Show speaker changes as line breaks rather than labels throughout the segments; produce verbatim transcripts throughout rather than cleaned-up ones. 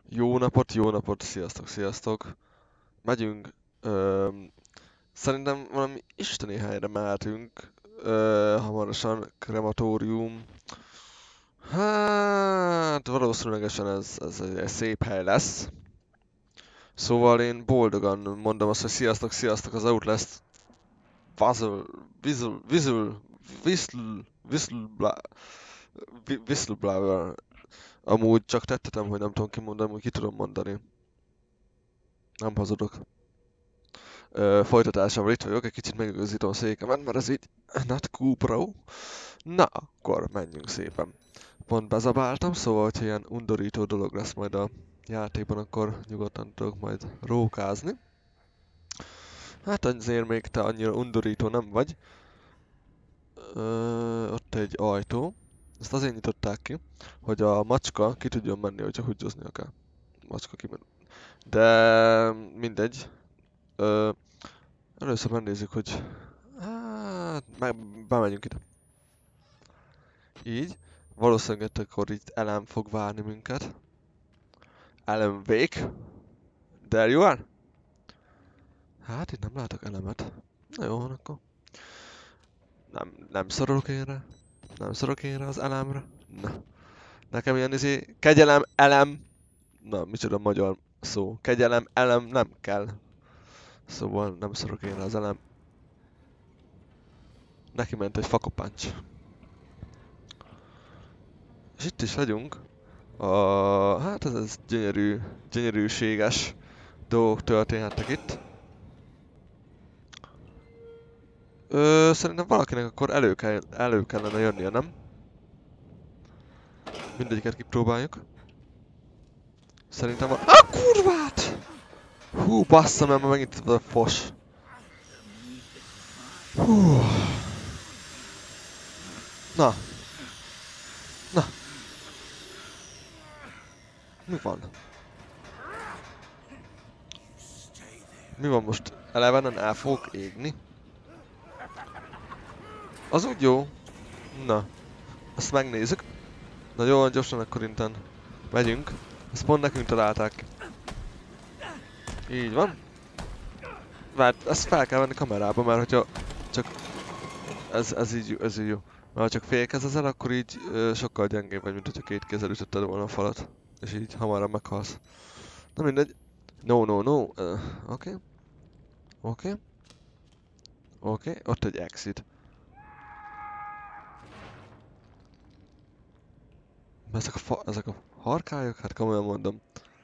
Jó napot, jó napot, sziasztok, sziasztok. Megyünk. Öm, szerintem valami isteni helyre mehetünk. Ö, hamarosan, krematórium. Hát, valószínűlegesen ez, ez egy, egy szép hely lesz. Szóval én boldogan mondom azt, hogy sziasztok, sziasztok, az Outlast Puzzle, Whistle, Whistle, Whistle, Whistle, Whistleblower. Amúgy csak tettetem, hogy nem tudom kimondani, hogy ki tudom mondani. Nem hazudok. Ö, folytatásával itt vagyok, egy kicsit megőzítom a székemet, mert ez így not cool pro. Na, akkor menjünk szépen. Pont bezabáltam, szóval, hogyha ilyen undorító dolog lesz majd a játékban, akkor nyugodtan tudok majd rókázni. Hát azért még te annyira undorító nem vagy. Ö, ott egy ajtó. Ezt azért nyitották ki, hogy a macska ki tudjon menni, hogyha húgyoznia kell. Macska kimen. De mindegy. Ö, először megnézzük, hogy hát, meg, bemegyünk ide. Így. Valószínűleg akkor itt elem fog várni minket. Elem Wake. There you are. Hát itt nem látok elemet. Na jó, van akkor. Nem, nem szorulok én rá. Nem szorulok én rá az elemre. Na. Nekem ilyen izé, kegyelem, elem. Na, micsoda magyar szó. Kegyelem, elem nem kell. Szóval nem szorulok én rá az elem. Neki ment egy fakopáncs. És itt is vagyunk. A, hát ez, ez gyönyörű, gyönyörűséges dolgok történhettek itt. Ö, szerintem valakinek akkor elő, kell, elő kellene jönnie, nem? Mindegyiket kipróbáljuk. Szerintem a... A kurvát! Hú, bassza, mert ma megint itt a fos. Hú. Na. Na. Mi van? Mi van most? Elevenen el fogok égni? Az úgy jó. Na. Ezt megnézzük. Na jó, gyorsan akkor inten megyünk. Ezt pont nekünk találták. Így van. Várj, ezt fel kell venni kamerába, mert hogyha csak... Ez, ez így, ez így jó. Mert ha csak félkezezel, akkor így ö, sokkal gyengébb vagy, mint hogyha két kézzel ütötted volna a falat. És így hamarabb meghalsz. Na mindegy. No, no, no. Uh, Oké. Okay. Oké. Okay. Oké. Okay. Ott egy exit. Ezek a, fa ezek a harkályok? Hát komolyan mondom.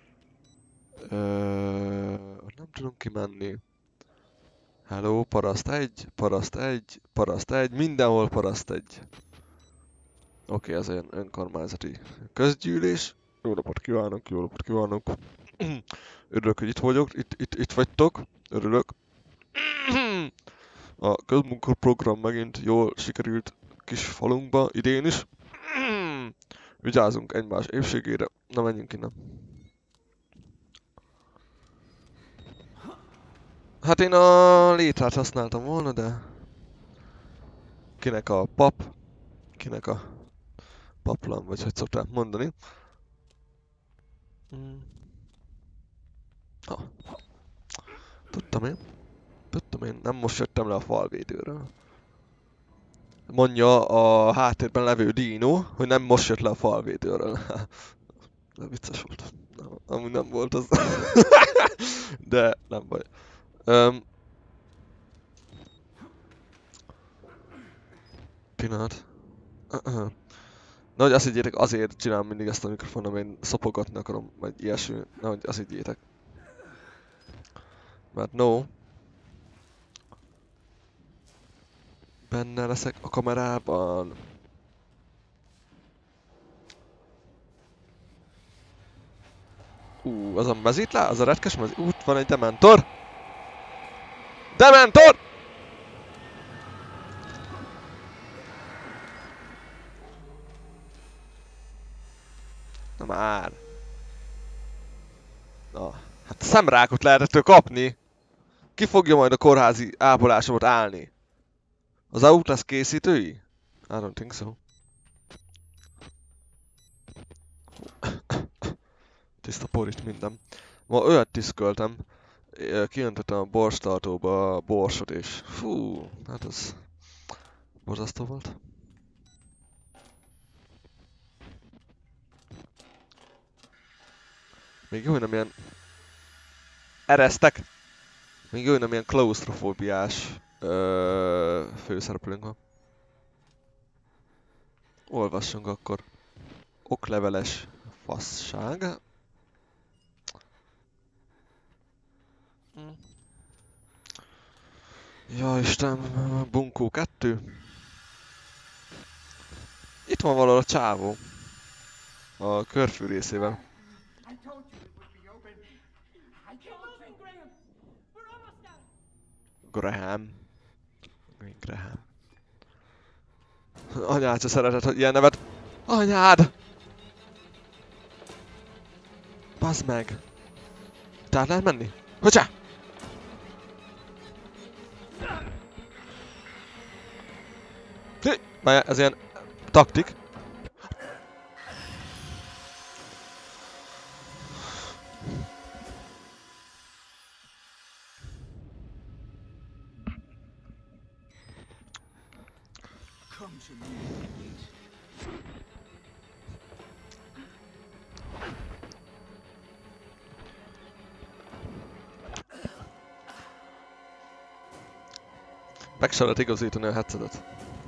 Ö, nem tudom kimenni. Hello, paraszt egy, paraszt egy, paraszt egy, mindenhol paraszt egy. Oké, okay, ez olyan önkormányzati közgyűlés. Jó napot kívánok, jó napot kívánok. Örülök, hogy itt vagyok, itt, itt, itt vagytok. Örülök. A közmunkaprogram megint jól sikerült kis falunkba, idén is. Vigyázzunk egymás épségére. Na, menjünk innen. Hát én a létrát használtam volna, de... Kinek a pap, kinek a paplan, vagy hogy szokták mondani. Mm. Ha. Tudtam én. Tudtam én, nem most jöttem le a falvédőről. Mondja a háttérben levő dino, hogy nem most jött le a falvédőről. De vicces volt. Nem, amúgy nem volt az. De nem baj. Um, pillanat. Nehogy azt higgyétek, azért csinálom mindig ezt a mikrofonom, én szopogatni akarom, vagy ilyesmi. Nehogy azt higgyétek. Mert no. Benne leszek a kamerában. Ú, az a mezítlá? Az a retkes mezít? Út van egy dementor! Dementor! Na már. Na, hát szemrákot lehet ettől kapni. Ki fogja majd a kórházi ápolásomat állni? Az Outlast készítői? I don't think so. tiszta por itt minden. Ma olyat tiszköltem, kijöntöttem a borstartóba a borsot és fú, hát ez borzasztó volt. Még jó, hogy nem ilyen... Eresztek! Még jó, hogy nem ilyen klaustrofóbiás ö... főszereplőnk van. Olvassunk akkor. Okleveles fasság. Ja Isten, bunkó kettő. Itt van valahol a csávó. A körfű részével. Graham. Graham. Anyád se szeretett, hogy ilyen nevet. Anyád! Bazd meg! Tehát lehet menni? Hocsá! Várjál, ez ilyen taktik. Meg se lehet igazítani a headsetet.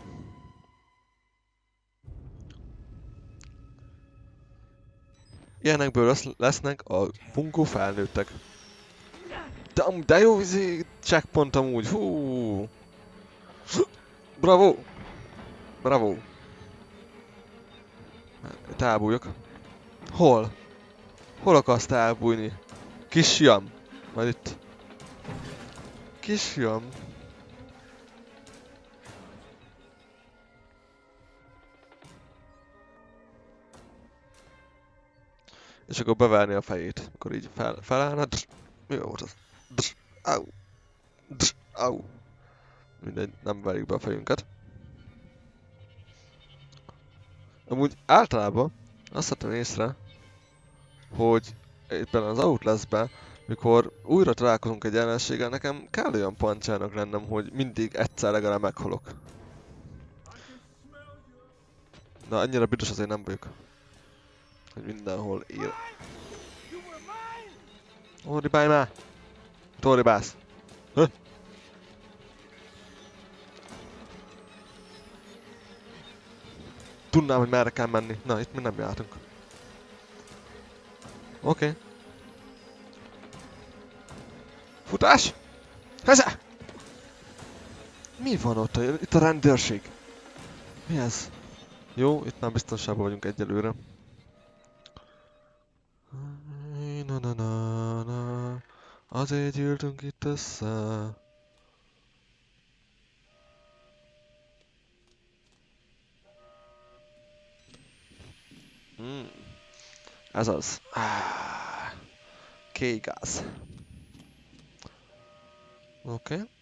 Ilyenekből lesz, lesznek a bunkó felnőttek. De, de jó izé, checkpoint amúgy, hú. Bravo! Bravo! Itt elbújok. Hol? Hol akarsz te elbújni? Kisfiam! Majd itt. Kisfiam! És akkor beverni a fejét. Akkor így fel, felállna. Mi volt az? Au! Au! Mindegy, nem verjük be a fejünket. Amúgy általában azt vettem észre, hogy éppen az Outlastben, mikor újra találkozunk egy ellenséggel, nekem kell olyan pancsának lennem, hogy mindig egyszer legalább meghalok. Na, annyira büdös azért nem vagyok. Hogy mindenhol él. Orribálj már! Torribálsz! Hö? Tudnám, hogy merre kell menni. Na, itt mi nem jártunk. Oké. Okay. Futás! Heze! Mi van ott? Itt a rendőrség. Mi ez? Jó, itt már biztonságban vagyunk egyelőre. Na na na na. Azért gyűltünk itt össze. Hmm. Ez az. Ah. K-gáz. Oké. Okay.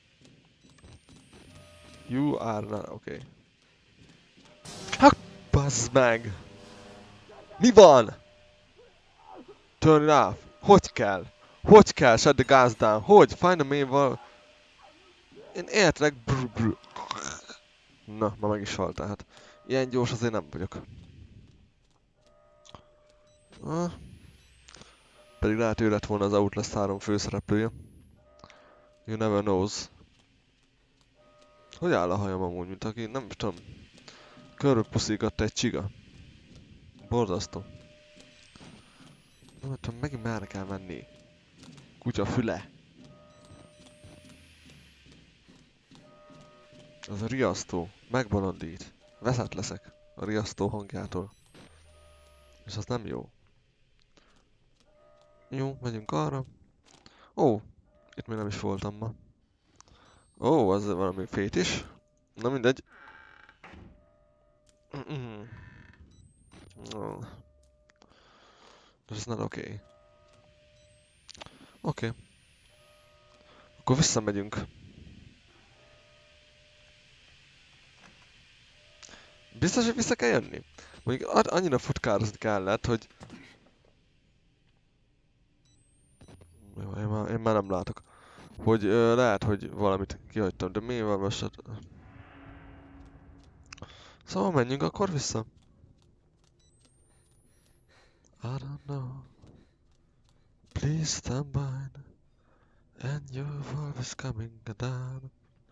You are not... Oké. Okay. Hát, bazd meg! Mi van? Turn it off. Hogy kell? Hogy kell? Shut the gas down. Hogy? Find a main. Én értelek. Brr, brr. Na, ma meg is haltál. Hát. Ilyen gyors azért nem vagyok. Ah. Pedig lehet ő lett volna az Outlast három főszereplője. You never knows. Hogy áll a hajam amúgy, mint aki, nem tudom. Körbe puszígatta egy csiga. Borzasztó. Nem tudom, megint merre kell menni. Kutya füle. Az a riasztó. Megbolondít. Veszett leszek a riasztó hangjától. És az nem jó. Jó, megyünk arra. Ó, itt még nem is voltam ma. Ó, az valami fétis. Na mindegy. Oh. Ez not oké. Okay. Oké. Okay. Akkor visszamegyünk. Biztos, hogy vissza kell jönni? Mondjuk annyira futkározni kellett, hogy... már nem látok. Hogy ö, lehet, hogy valamit kihagytam, de mi van most? Szóval menjünk akkor vissza. I don't know. Please stand by. And you're always coming down.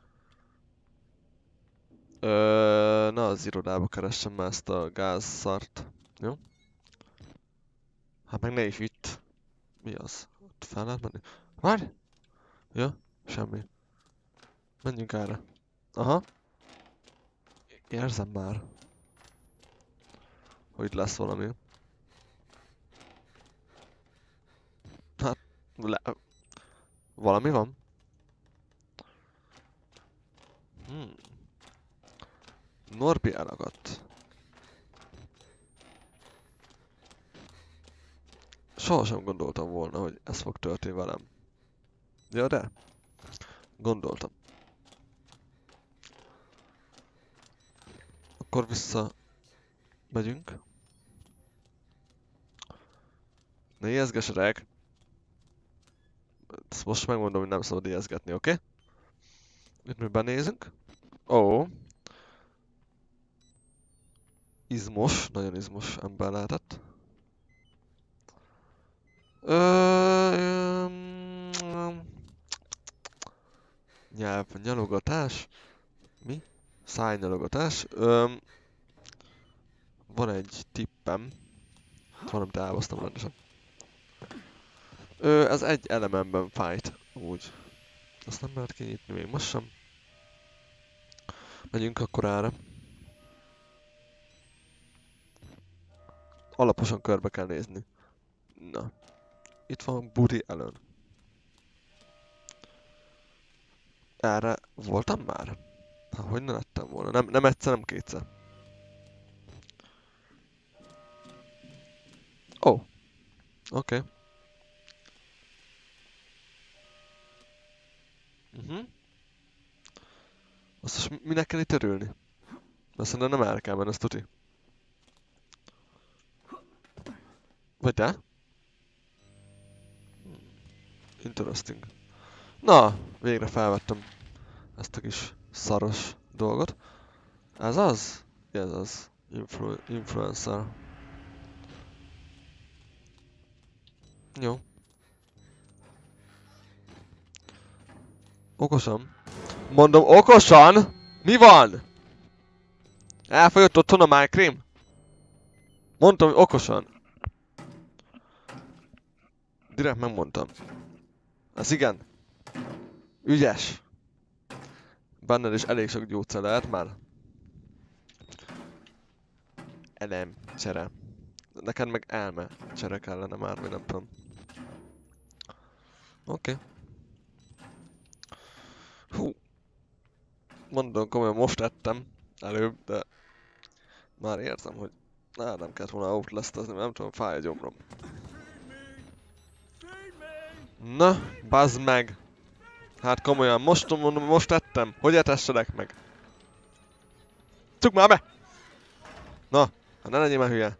Ö, na az irodába keressem már ezt a gázszart. Jó? Hát meg ne is itt. Mi az? Ott fel lehet menni? Várj! Ja, semmi. Menjünk erre. Aha. Érzem már. Hogy lesz valami. Hát, le... Valami van? Hmm. Norbi elagadt. Sohasem gondoltam volna, hogy ez fog történni velem. Ja, de? Gondoltam. Akkor vissza... megyünk. Ne ijesztges reg. Ezt most megmondom, hogy nem szabad ijesztgetni, oké? Okay? Itt mi benézünk. Ó. Oh. Izmos, nagyon izmos ember lehetett. Ö... Nyelv, nyalogatás. Mi? Szájnyalogatás. Ö... Van egy tippem. Valamit elhoztam rendesen. Ö, ez egy elememben fájt. Úgy. Azt nem lehet kinyitni még most sem. Megyünk akkor erre. Alaposan körbe kell nézni. Na. Itt van Woody Allen. Erre voltam már? Hát hogy ne lettem volna? Nem, nem egyszer, nem kétszer. Ó. Oh. Oké. Okay. Uh-huh. Azt most minek kell itt örülni? Azt mondom, nem el kell menni, ezt tuti. Vagy de? Interesting. Na, végre felvettem ezt a kis szaros dolgot. Ez az? Ez az. Influ influencer. Jó. Okosan. Mondom, okosan! Mi van? Elfogyott otthon a májkrém? Mondtam, hogy okosan. Direkt megmondtam. Ez igen. Ügyes. Benned is elég sok gyógyszer lehet már. Elem csere. Neked meg elme csere kellene már, vagy nem tudom. Oké. Okay. Hú. Mondom komolyan, most ettem előbb, de már érzem, hogy na, nem kellett volna outlast-ozni, nem tudom, fáj a gyomrom. Na, bazd meg! Hát komolyan, most mondom, most ettem, hogy etesselek meg? Csuk már be! Na, hát ne legyél már hülye.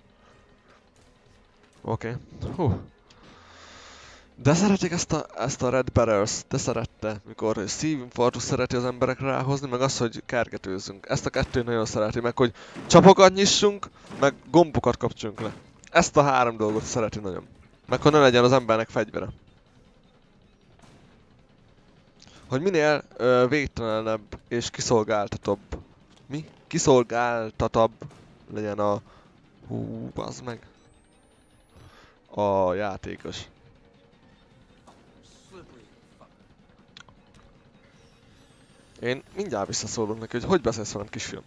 Oké. Okay. Hú. De szeretik ezt a, ezt a Red Barrels, de szerette, mikor szívinfarktus szereti az emberekre ráhozni, meg az, hogy kergetőzzünk. Ezt a kettőt nagyon szereti, meg hogy csapokat nyissunk, meg gombokat kapcsolunk le. Ezt a három dolgot szereti nagyon. Meg hogy ne legyen az embernek fegyvere. Hogy minél ö, végtelenebb és kiszolgáltatóbb. Mi? Kiszolgáltatabb legyen a... Hú, bazd meg. A játékos. Én mindjárt visszaszólok neki, hogy hogy beszélsz velem, kisfiam.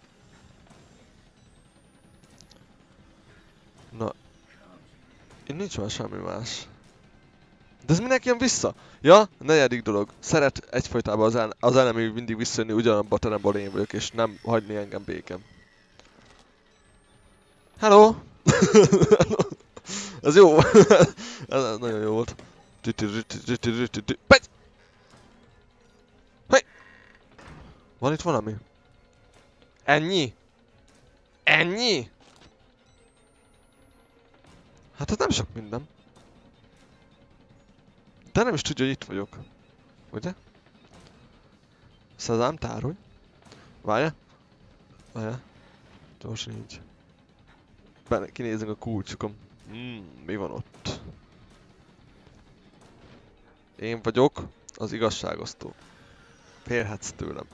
Na. Én nincs már semmi más. De ez minek jön vissza? Ja, a negyedik dolog. Szeret egyfajtában az, el az elemi mindig visszajönni ugyanabba a teremben én vagyok, és nem hagyni engem békem. Hello! Ez jó! Ez nagyon jó volt. Pegy! Hey! Van itt valami? Ennyi? Ennyi? Hát ez nem sok minden. De nem is tudja, hogy itt vagyok. Ugye? Szezám, tárolj. Várja. Várja. Gyorsan így. Benne, kinézzünk a kulcsukon. Hmm, mi van ott? Én vagyok az igazságosztó. Félhetsz tőlem.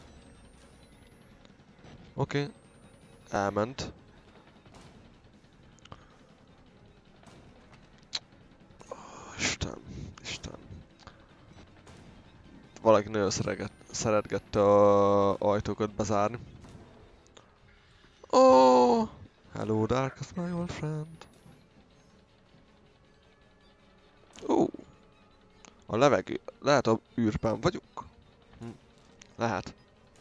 Oké. Okay. Elment. Oh, Isten, Isten. Valaki nagyon szeretgett, szeretgette a ajtókat bezárni. Oh! Hello, Darkus, my old friend. Ó! Oh. A levegő. Lehet a űrben vagyunk? Hm. Lehet.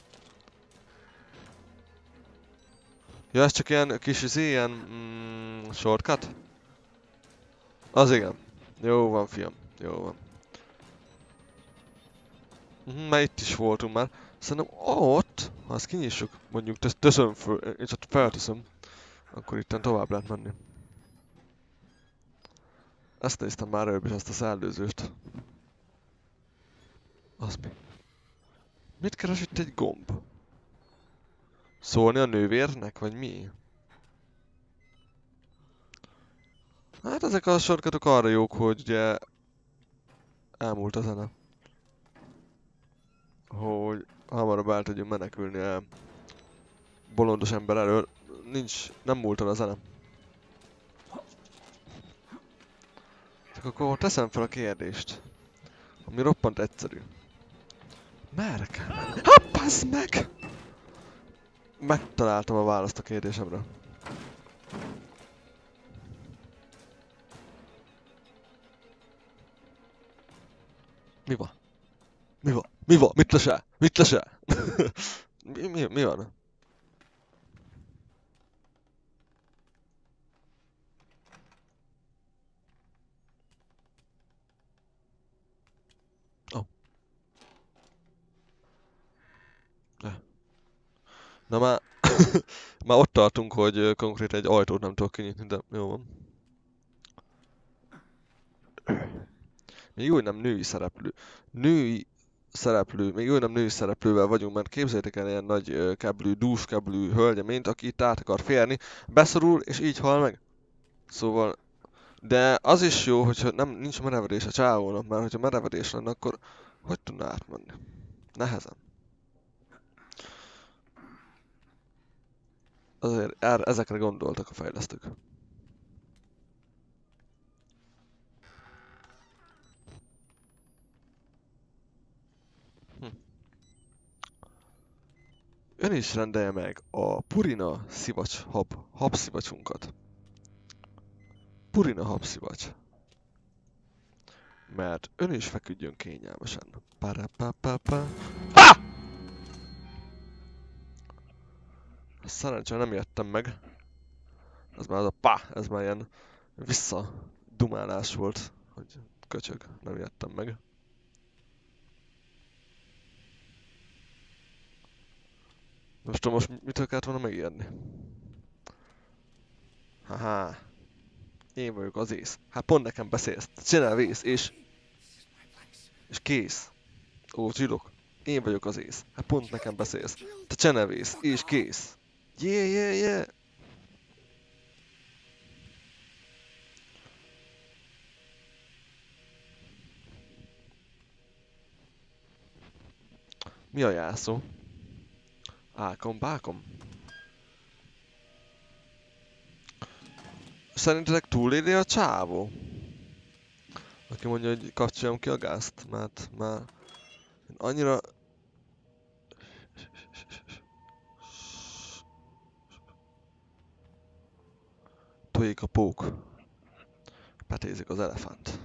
Ja, ez csak ilyen kis izé, ilyen mm, shortcut? Az igen. Jó van, fiam. Jó van. Mhm, mert itt is voltunk már. Szerintem ott, ha ezt kinyissuk, mondjuk teszem föl, én csak felteszem, akkor itten tovább lehet menni. Ezt néztem már előbb is, ezt a szellőzőst. Az mi? Mit keres itt egy gomb? Szólni a nővérnek, vagy mi? Hát ezek a shortcutok arra jók, hogy ugye elmúlt a zene. Hogy hamarabb el tudjunk menekülni a bolondos ember elől. Nincs, nem múlt el a zene. Csak akkor teszem fel a kérdést. Ami roppant egyszerű. Merre kell menni? Ha, bazd meg! Megtaláltam a választ a kérdésemre. Mi van? Mi van? Mi van? Mit lesel? Mit lesel? mi, mi, mi van? Oh. De. Na már... már ott tartunk, hogy konkrét egy ajtót nem tudok kinyitni, de jó van. Még úgy nem női szereplő. Női szereplő, még úgy nem női szereplővel vagyunk, mert képzeljétek el ilyen nagy keblű, dús keblű hölgyeményt, aki itt át akar férni, beszorul és így hal meg. Szóval, de az is jó, hogyha nem, nincs merevedés a csávónak, mert hogyha merevedés lenne, akkor hogy tudna átmenni? Nehezen. Azért er, ezekre gondoltak a fejlesztők. Hm. Ön is rendelje meg a Purina szivacs hab, habszivacsunkat. Purina habszivacs. Mert ön is feküdjön kényelmesen. Parapapapa. Ha! Szerencsére nem jöttem meg. Ez már az a pá, ez már ilyen visszadumálás volt, hogy köcsög, nem jöttem meg. Most most mitől kellett volna megijedni? Haha. Én vagyok az ész. Hát pont nekem beszélsz. Csinálj vész, és... És kész. Ó, zsidok. Én vagyok az ész. Hát pont nekem beszélsz. Te csenevész, és kész. Yeah, yeah, yeah. Mi a jászó? Ákom, bákom. Szerintetek túléli a csávó? Aki mondja, hogy kapcsoljam ki a gázt, mert már annyira... Tojék a pók. Petézik az elefánt.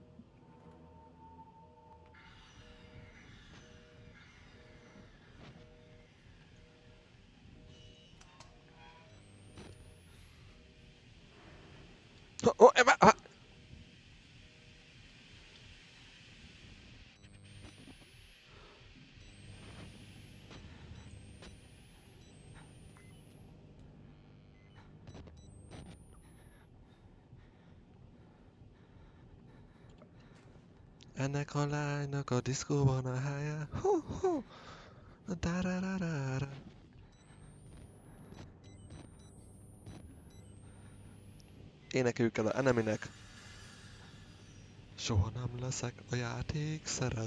Oh, oh, eba, ha. Ennek a lánynak a diszkóban a helye. Ho, ho. Darararara. Énekeljük el a Eneminek. Soha nem leszek a játék szered.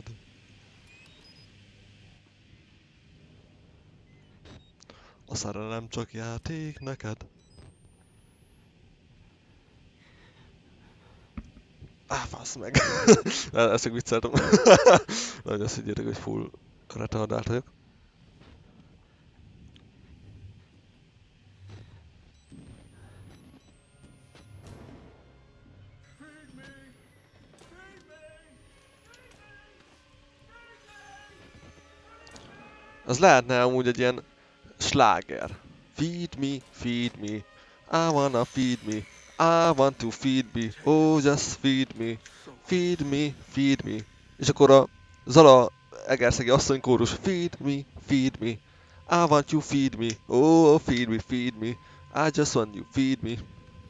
A szerelem csak játék neked. Á, fasz meg. Ezt csak vicceltem. Nagyon azt higgyétek, hogy full retardált vagyok. Az lehetne amúgy egy ilyen sláger. Feed me, feed me, I wanna feed me, I want to feed me, oh just feed me, feed me, feed me. És akkor a Zala Egerszegi asszony kórus, feed me, feed me, I want you feed me, oh feed me, feed me, I just want you feed me.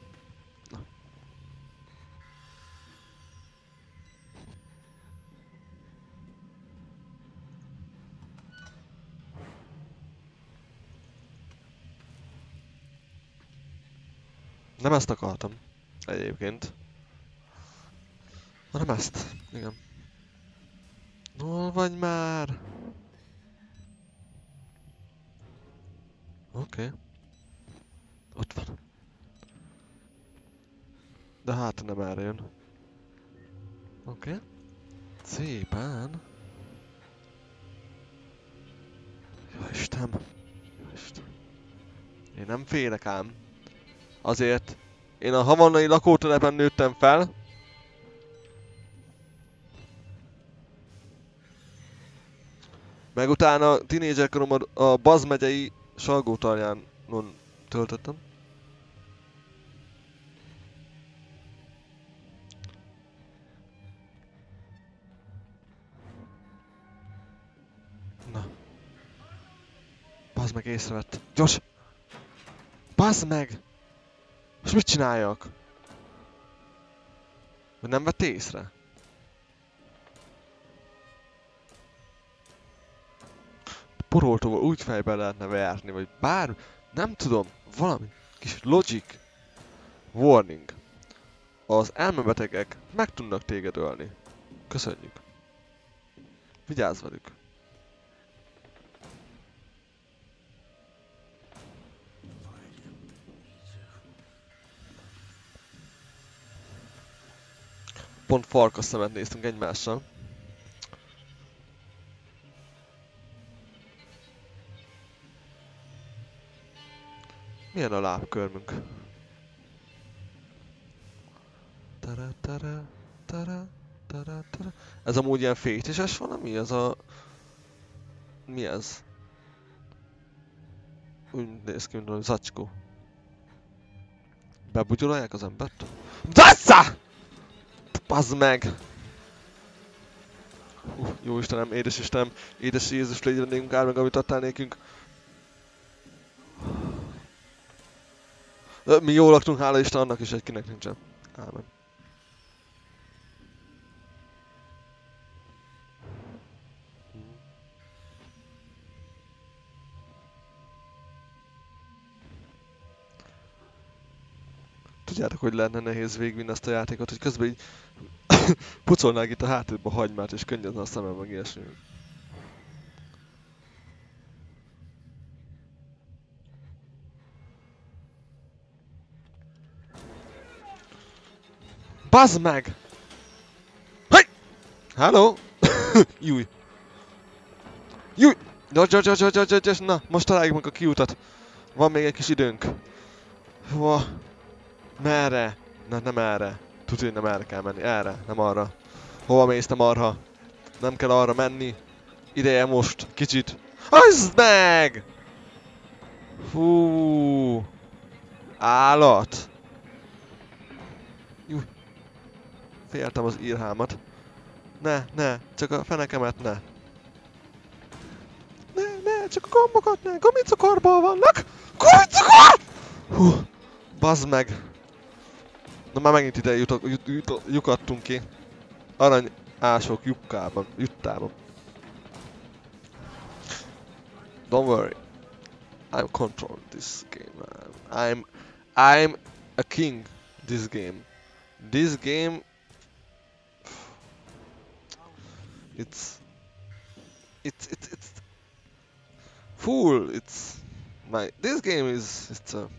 Nem ezt akartam. Egyébként. Hanem ezt. Igen. Hol vagy már? Oké. Okay. Ott van. De hát nem erre jön. Oké. Okay. Szépen. Jó Isten. Jó Isten. Én nem félek ám. Azért én a havannai lakótelepen nőttem fel. Meg utána tínédzserkoromban a Baz megyei Salgótarjánon töltöttem. Na. Bazd meg, észrevett. Gyors! Bazd meg! És mit csináljak? Vagy nem vett észre? Poroltóval úgy fejbe lehetne verni, vagy bár... Nem tudom, valami kis logic. Warning. Az elmebetegek meg tudnak téged ölni. Köszönjük. Vigyázz velük. Pont farkas szemet néztünk egymással. Milyen a lábkörmünk? Tara, tara, tara, tara, tara. Ez amúgy ilyen fétises valami? Ez a... Mi ez? Úgy néz ki, mint a zacskó. Bebugyolálják az embert? DASZA! Bazd meg! Uh, jó Istenem, édes Istenem, édes Jézus, légy vendégünk, áld meg, amit adtál nékünk. Mi jól laktunk, hála Isten, annak is egykinek nincsen. Ámen. Tudjátok, hogy lenne nehéz végvinni ezt a játékot, hogy közben így pucolnák itt a háttérbe a hagymát és könnyedne a szemem, meg ilyesmi. Bazd meg! Hey! Hello! Júj! Júj! Gyors, gyors, gyors, gyors, gyors, gyors, na, most találjuk meg a kiutat. Van még egy kis időnk. Hova? Merre? Na, nem erre. Tudod, hogy nem erre kell menni. Erre, nem arra. Hova mész, te marha? Nem kell arra menni. Ideje most, kicsit. Hozd meg! Hú. Állat. Jú. Féltem az írhámat. Ne, ne, csak a fenekemet ne. Ne, ne, csak a gombokat ne. Gumicukorból vannak. Gumicukor! Hú. Bazd meg. Na már megint ide jutok, jut, jut, lyukadtunk ki. Arany ások lyukkában, juttában. Don't worry. I'm controlling this game, man. I'm... I'm a king this game. This game... It's... It's... It's... It's... Fool! It's... My... This game is... It's a...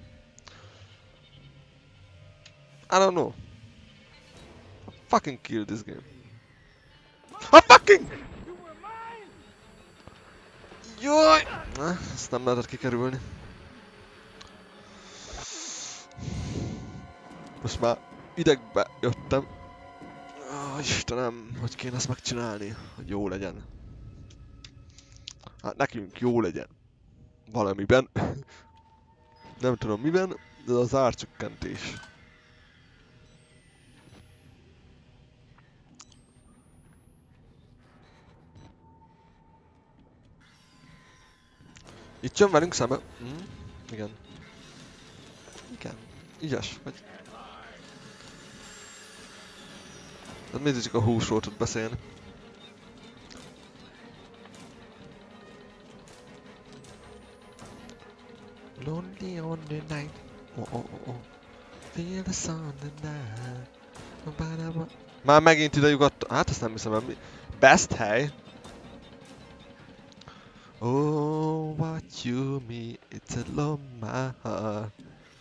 I don't know. I fucking kill this game. I fucking... Jaj! Na, ezt nem lehetett kikerülni. Most már idegbe jöttem. Ó, Istenem, hogy kéne ezt megcsinálni, hogy jó legyen. Hát nekünk jó legyen. Valamiben. Nem tudom miben, de az árcsökkentés. Itt jön velünk szembe. Mm, igen. Igen. Ügyes vagy. Tehát mindig csak a húsról tud beszélni. Lonely on the night. Oh, oh, oh, oh. Feel the sun on the night. Már megint ide jutott. Hát ezt nem hiszem el. Best hely. Oh, what you mean, it's a love my heart.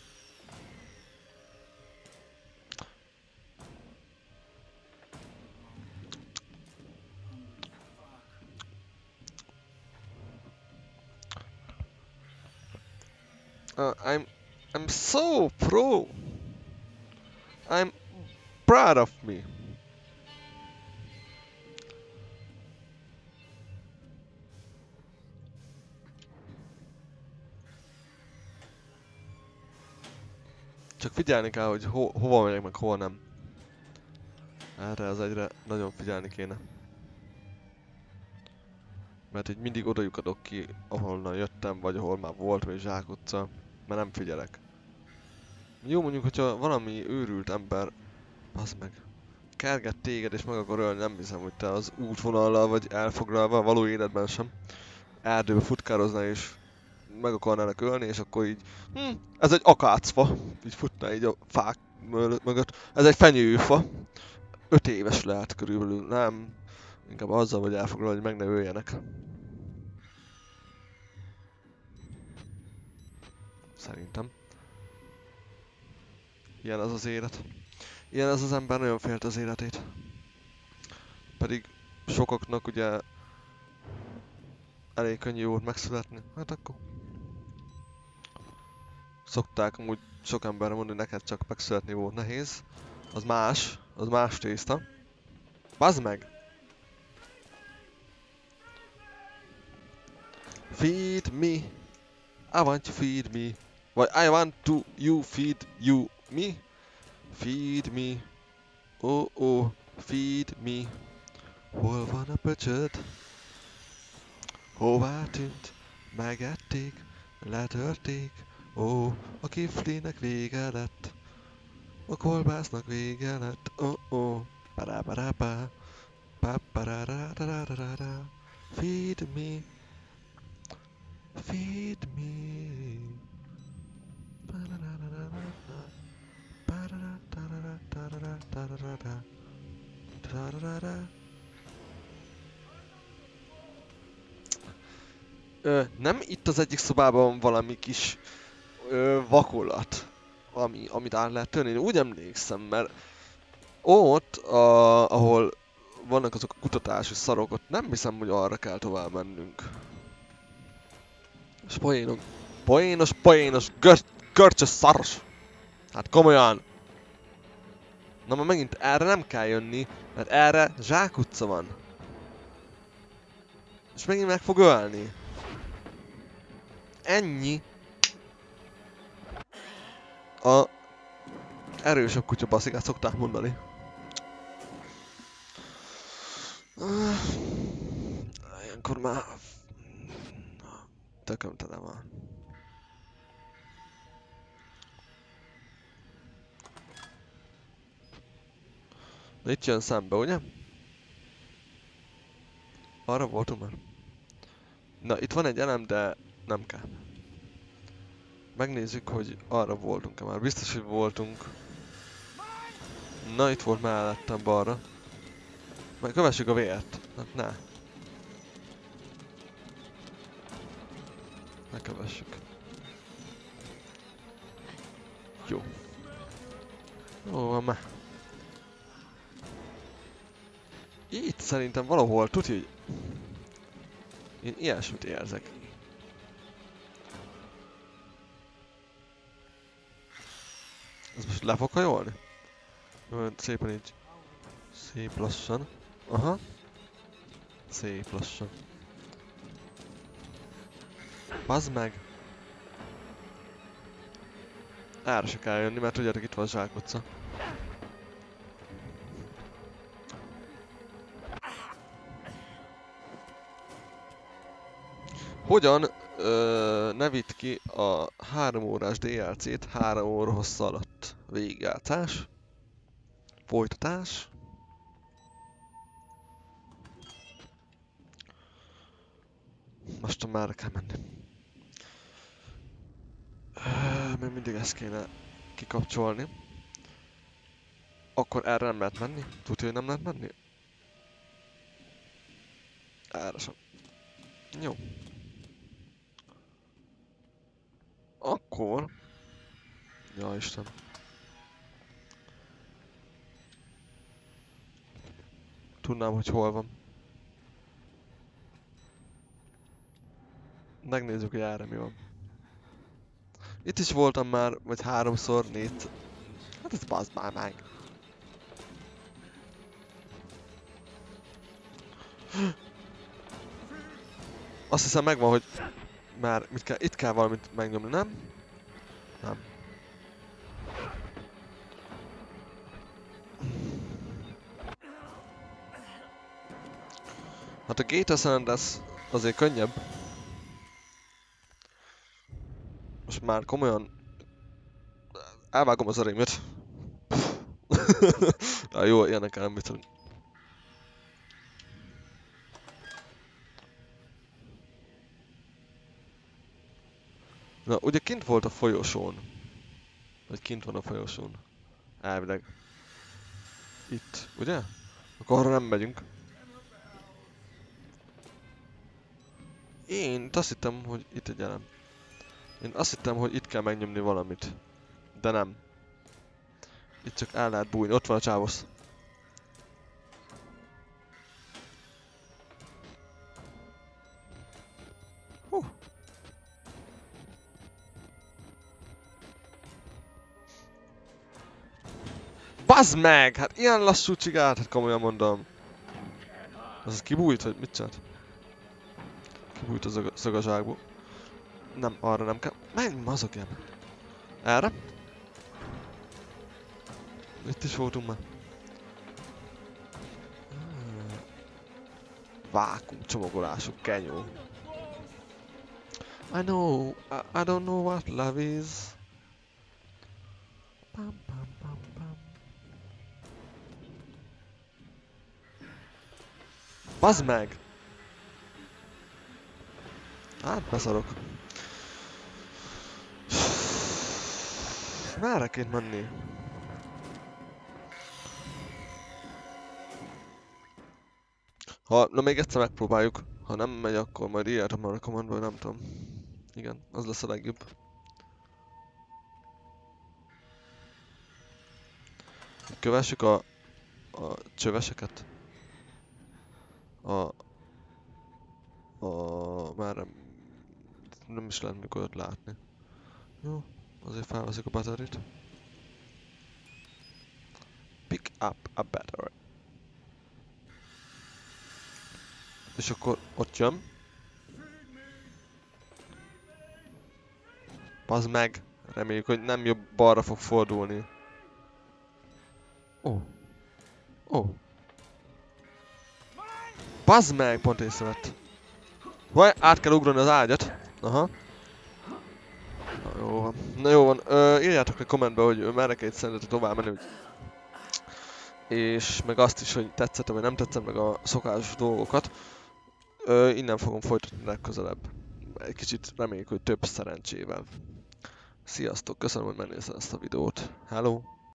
Uh, I'm, I'm so pro. I'm proud of me. Csak figyelni kell, hogy ho hova megyek, meg hova nem. Erre az egyre nagyon figyelni kéne. Mert így mindig oda lyukadok ki, ahonnan jöttem, vagy ahol már voltam és zsákutca, mert nem figyelek. Jó, mondjuk, hogyha valami őrült ember, bazd meg, kerget téged és meg akar ölni, nem hiszem, hogy te az útvonallal vagy elfoglalva, való életben sem, erdőbe futkároznál és meg akarnának ölni, és akkor így, hm, ez egy akácfa, így futná így a fák mögött, ez egy fenyőfa, öt éves lehet körülbelül, nem, inkább azzal vagy elfoglalva, hogy meg ne öljenek. Szerintem. Ilyen az az élet. Ilyen az az ember, nagyon félt az életét. Pedig sokaknak ugye elég könnyű volt megszületni. Hát akkor... Szokták amúgy sok emberre mondani, neked csak megszületni volt nehéz. Az más, az más tészta. Bazd meg! Feed me! I want you feed me! Vagy I want to you feed you me? Feed me! Oh oh, feed me! Hol van a pöcsöd? Hová tűnt? Megették, letörték. Ó, a kiflinek vége lett. A kolbásznak vége lett. Ó, ó, paráparápá. Paparárárárárá. Feed me. Feed me. Ö, nem itt az egyik szobában valami kis ö, vakolat, ami, amit át lehet törni? Én úgy emlékszem, mert ott, a, ahol vannak azok a kutatási szarok, ott nem hiszem, hogy arra kell tovább mennünk. És poénok, poénos, poénos, gör, görcsös szaros! Hát komolyan! Na már megint erre nem kell jönni, mert erre zsákutca van. És megint meg fog ölni. Ennyi. A erősebb kutya baszikát szokták mondani. Ilyenkor már... Tököm tele van. De itt jön szembe, ugye? Arra voltunk már? Na, itt van egy elem, de nem kell. Megnézzük, hogy arra voltunk-e már. Biztos, hogy voltunk. Na, itt volt mellettem balra. Majd kövessük a vért. Hát ne. Ne kövessük. Jó. Jó van már. Itt szerintem valahol tudja, hogy én ilyesmit érzek. Ez most le fog hajolni? Jó, szépen így. Szép lassan. Aha. Szép lassan. Bazd meg! Erre se kell jönni, mert tudjátok, itt van a zsákutca. Hogyan ö, ne vitt ki a három órás dé el cét három óra hossza alatt? Végigjátszás. Folytatás. Most már kell menni. Még mindig ezt kéne kikapcsolni. Akkor erre nem lehet menni? Tudja, hogy nem lehet menni? Erre sem. Jó. Akkor... Ja, Isten. Tudnám, hogy hol van. Megnézzük, hogy erre mi van. Itt is voltam már, vagy háromszor, négy. Hát ez bazd már meg. Azt hiszem megvan, hogy már mit kell, itt kell valamit megnyomni, nem? Nem. Hát a Gate of San Andreas azért könnyebb. Most már komolyan elvágom az arémjét. Ja, jó, ilyenekkel nem viccelünk. Na, ugye kint volt a folyosón. Vagy kint van a folyosón. Elvileg. Itt, ugye? Akkor arra nem megyünk. Én azt hittem, hogy itt egy elem. Én azt hittem, hogy itt kell megnyomni valamit. De nem. Itt csak el lehet bújni. Ott van a csávosz. Hú. Bazd meg! Hát ilyen lassú csigált, hát komolyan mondom. Az kibújt, vagy mit csinált? Kibújt a szög a zsákból. Nem, arra nem kell. Menj, mozogjál! Erre? Itt is voltunk már. Vákum csomagolású kenyó. I know, I, I don't know what love is. Pam, pam, pam, pam. Bazd meg! Hát beszarok. Merre kéne menni? Ha, na még egyszer megpróbáljuk. Ha nem megy, akkor majd írjátok már a kommentbe, vagy nem tudom. Igen, az lesz a legjobb. Kövessük a, a csöveseket. A... A... Már nem... Nem is lehet mikor látni. Jó, azért felveszik a batterit. Pick up a battery. És akkor ott jön. Bazd meg! Reméljük, hogy nem jobb balra fog fordulni. Ó. Oh. Ó. Oh. Bazd meg! Pont észrevett. Vaj, át kell ugrani az ágyat. Aha. Na jó van. Na jó van. Ö, írjátok a kommentbe, hogy merre kell szerintetek tovább menni. Hogy... És meg azt is, hogy tetszett, vagy nem tetszett meg a szokásos dolgokat. Ö, innen fogom folytatni legközelebb. Egy kicsit reméljük, hogy több szerencsével. Sziasztok, köszönöm, hogy megnézted ezt a videót. Hello!